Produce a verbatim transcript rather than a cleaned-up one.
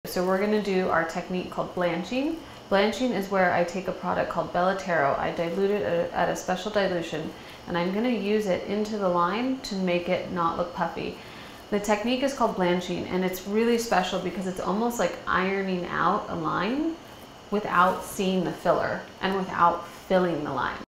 So we're gonna do our technique called blanching. Blanching is where I take a product called Belotero, I dilute it at a, at a special dilution, and I'm gonna use it into the line to make it not look puffy. The technique is called blanching, and it's really special because it's almost like ironing out a line without seeing the filler and without filling the line.